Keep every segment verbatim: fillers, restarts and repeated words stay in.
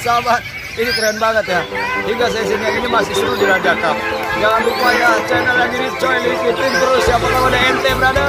sahabat, ini keren banget ya. Hingga sesinya ini masih seru di Raja Cup. Jangan lupa ya, channel yang ini coy, ikutin terus ya, apakah ada M T brother.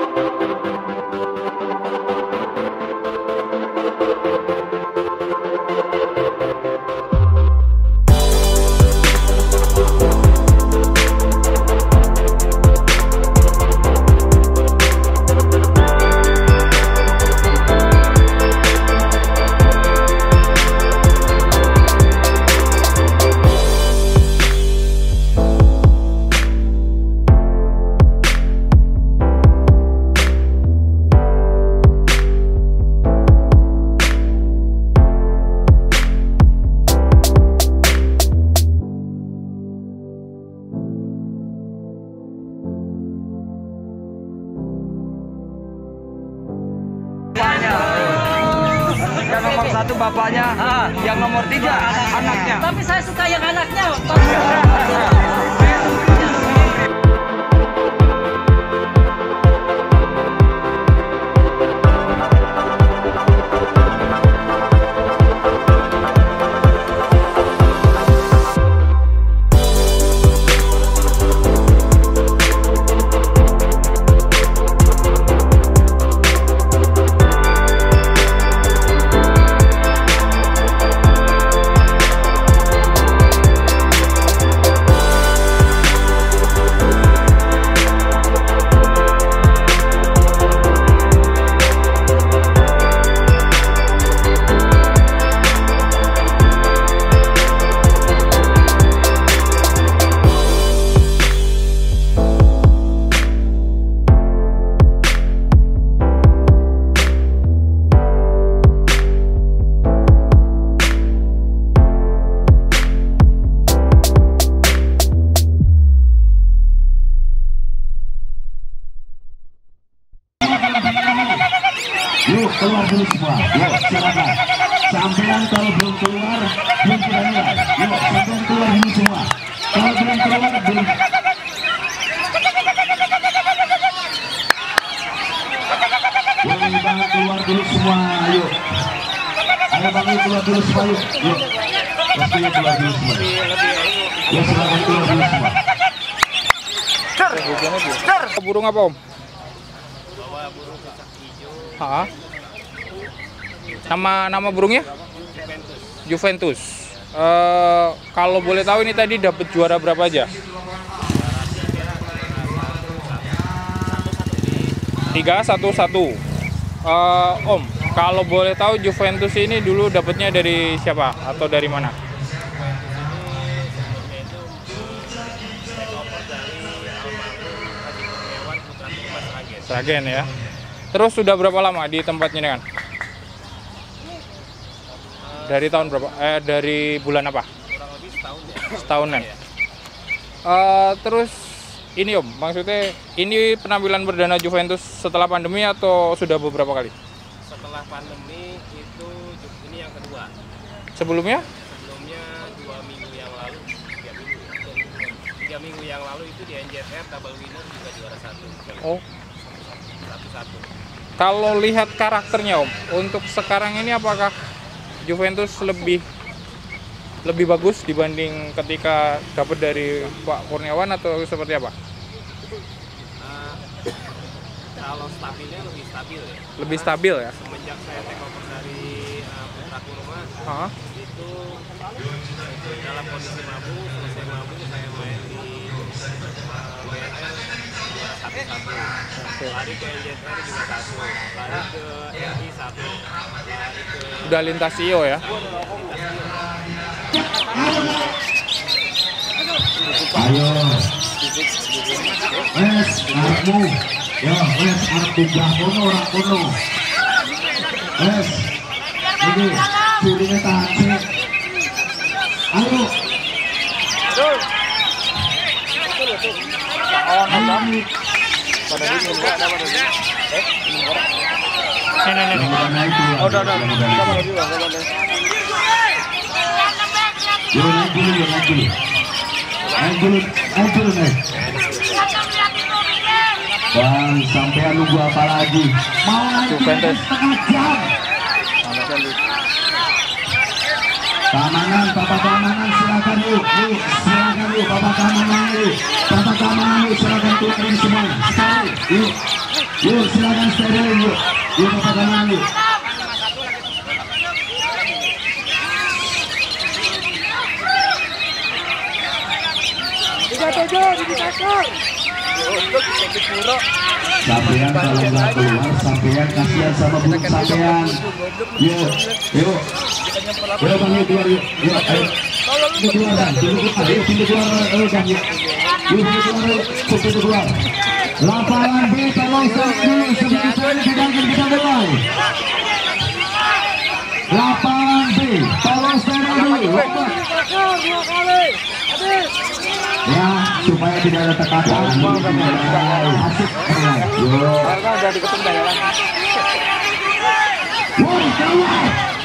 Yang nomor satu bapaknya, ah. Yang nomor tiga anaknya. Tapi saya suka yang anaknya. Yuk keluar dulu semua, yuk silakan. Sampean kalau belum keluar belum sudah mulai. Yuk sampean keluar dulu semua. Kalau belum keluar belum. Boleh banget keluar dulu semua, yuk. Ayo bang keluar dulu semua, yuk. Yuk. Pastinya keluar dulu semua. Yuk silakan keluar dulu semua. Cer, cer. Burung apa om? Ha? Nama nama burungnya? Juventus. Juventus. Uh, kalau boleh tahu ini tadi dapat juara berapa aja? Tiga satu satu. Uh, om, kalau boleh tahu Juventus ini dulu dapatnya dari siapa atau dari mana? Sragen ya. Terus sudah berapa lama di tempat ini kan? Dari tahun berapa? Eh dari bulan apa? Kurang lebih setahun ya. Setahunan. Uh, terus ini om, maksudnya ini penampilan perdana Juventus setelah pandemi atau sudah beberapa kali? Setelah pandemi itu ini yang kedua. Sebelumnya? Sebelumnya dua minggu yang lalu, tiga minggu, tiga minggu yang lalu itu di N J R double winner juga juara satu. Oh. Satu-satu. Kalau lihat karakternya om, untuk sekarang ini apakah Juventus lebih lebih bagus dibanding ketika dapat dari Pak Kurniawan atau seperti apa? Uh, kalau stabilnya lebih stabil ya. Lebih stabil ya. Semenjak saya take over dari uh, Putra Kurma, Hah? itu, itu dalam kondisi mabuk, selesai mabuk saya main di uh, B N L juara satu-satu. Lari ke N J R juga satu, lari ke R I satu, lari ke Udah lintas I O ya. Ayo. Wes, arepmu. Yo, wes arep tunggah kono ora kono. Wes. Ini jurine tahan. Ayo. Ayo. Pada ini enggak ada pada ini. Eh, ini orang. Nih, nih, nih. Oh, udah, udah. Sama lagi, Bang. Sama lagi. Yo, naik dulu, yo, naik dulu. Naik dulu, naik dulu, naik. Bang, sampean nunggu apa lagi? Mau naik Juventus. setengah jam. Sama sekali. Keamanan, bapak keamanan silakan yuk, yuk silakan yuk, bapak keamanan yuk, bapak keamanan yuk silakan keluarin semua, steril, yuk, yuk silakan steril yuk, yuk bapak keamanan yuk. Tiga tujuh, indikator. Sampean kalau nggak keluar, sampean kasihan sama burung sampean. Yuk, yuk, yuk bang yuk keluar yuk, yuk ayo. Pintu keluar bang, pintu keluar, yuk pintu keluar, ayo bang yuk. Yuk pintu keluar, yuk pintu keluar. Lapangan B tolong stand dulu sebelum saya sedangkan kita mulai. Lapangan B tolong stand dulu. Lompat. Ya, supaya tidak ada tekanan. Asik. Yuk. Udah diketum dah ya. Woi, keluar.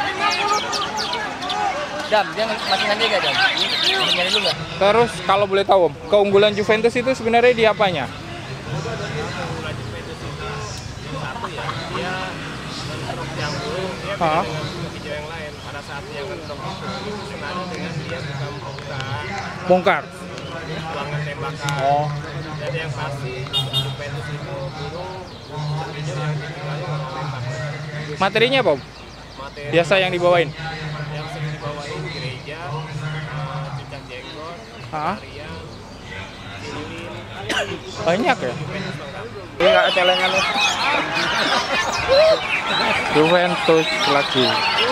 Dam, dia masih nanti gak Dam? Nyari dulu nggak? Terus kalau boleh tahu Om, keunggulan Juventus itu sebenarnya di apanya? Keunggulan Juventus itu satu ya, dia mentok yang dulu, dia Hah? beda dengan hijau yang lain. Pada saat dia mentok itu senada dengan dia buka membuka Bongkar. ruangan tembakan. Oh. Dan yang pasti Juventus itu burung hijau yang ditinggalin orang tembak. Materinya apa Om? Materi Biasa yang dibawain? yang sering dibawain gereja, eh, cucak jenggot, Hah? tarian, lilin, Banyak ya? Juventus lengkap. Ini nggak celengan loh. Juventus lagi.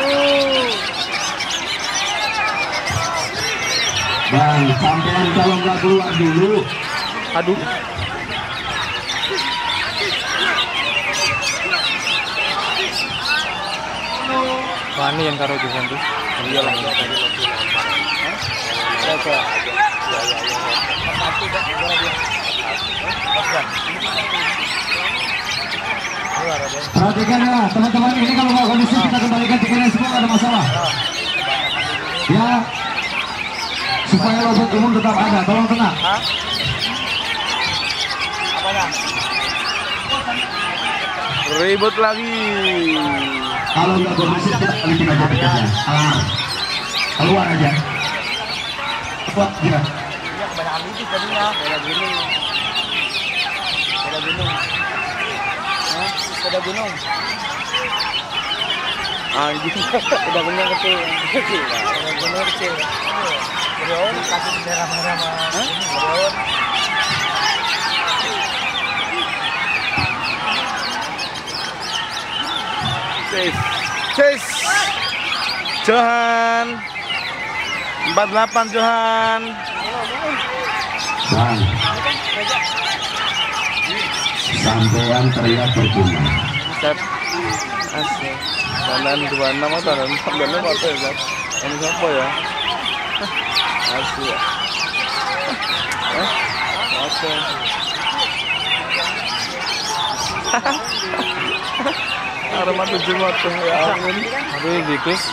Bang, sampean kalau nggak keluar dulu. Aduh. Wah, ini yang taruh Juventus. Iya lah, tadi lebih nampak. Oke. Perhatikan ya teman-teman, ini kalau mau kondisi kita kembalikan tiketnya semua, nggak ada masalah. Ya, supaya robot umum tetap ada, tolong tenang. Apanya? Ribut lagi. Kalau nggak kondisi kita balikin aja tiketnya. Kelar. Keluar aja. Cepat, gila. Iya kebanyakan itu tadinya. Sepeda gunung. Sepeda gunung. Hah? Sepeda gunung. Anjing. Sepeda gunung kecil. Kecil. Sepeda gunung kecil. Berion kasih bendera merah-merah. Hah? Berion. Chase. Chase. Johan. empat puluh delapan Johan. Bang, sampean teriak percuma. Set. Asik. Tandan dua puluh enam atau tandan tandannya apa ya, Bang? Ini siapa ya? Asik ya. Eh? Oke. Arema tujuh motor ya ampun. Aduh, dikus.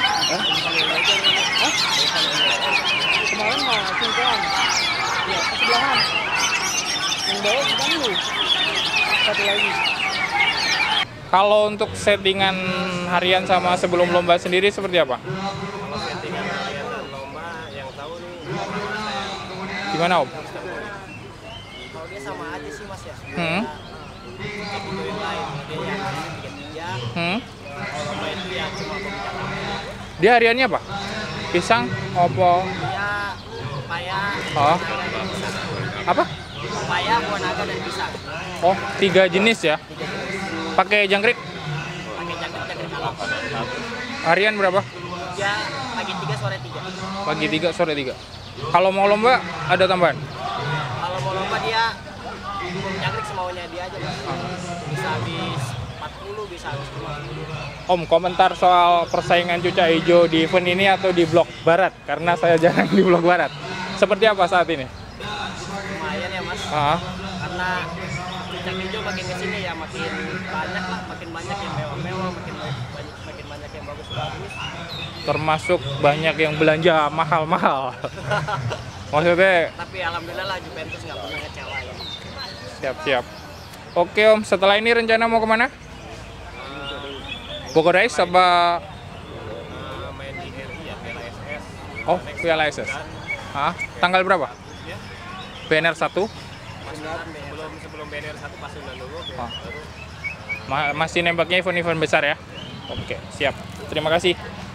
Kemarin mah singkong. Ya, sebelahan. Yang bawah bukan lu. Satu lagi. Kalau untuk settingan harian sama sebelum lomba sendiri seperti apa? Kalau settingan harian dan lomba yang tahu nih saya. Gimana Om? Kalau dia sama aja sih Mas ya. Hmm? Kayak gitu yang lain. Dia yang tiga tiga. Hmm? Kalau lomba itu ya cuma pemecahan. Dia hariannya apa? Pisang, opo, Dia pepaya, Oh. buah naga, dan pisang. apa? Pepaya, buah naga dan pisang. Oh, tiga jenis ya? Pakai jangkrik? Pakai jangkrik-jangkrik alam. Harian berapa? Dia pagi tiga sore tiga. Pagi tiga, sore tiga. Kalau mau lomba ada tambahan? Kalau mau lomba dia jangkrik semaunya dia aja Mas. Bisa habis empat puluh, bisa habis lima puluh. Om, komentar soal persaingan cucak hijau di event ini atau di blok barat? Karena saya jarang di blok barat. Seperti apa saat ini? Lumayan ya Mas. Ah, Karena cucak hijau makin kesini ya makin banyak lah, makin banyak yang mewah-mewah, makin banyak makin banyak yang bagus-bagus. termasuk banyak yang belanja mahal-mahal. Maksudnya Tapi alhamdulillah lah Juventus nggak pernah ngecewain. siap-siap. Oke Om, setelah ini rencana mau kemana? Bogor Race apa? Nah, main di R I ya, Piala S S. Oh, Piala S S. Ah, tanggal berapa? B N R satu. Sebelum sebelum B N R satu pas udah dulu Ah. baru Ma- masih nembaknya event-event besar ya? Oke, siap. Terima kasih.